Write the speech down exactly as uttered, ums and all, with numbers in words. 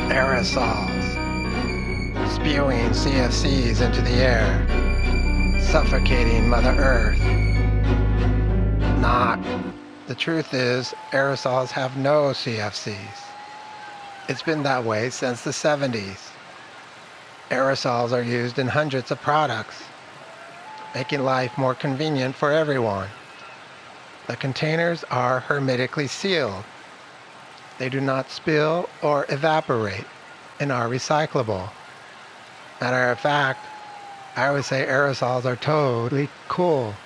Aerosols, spewing C F Cs into the air, suffocating Mother Earth. Not. The truth is, aerosols have no C F Cs. It's been that way since the seventies. Aerosols are used in hundreds of products, making life more convenient for everyone. The containers are hermetically sealed. They do not spill or evaporate and are recyclable. Matter of fact, I would say aerosols are totally cool.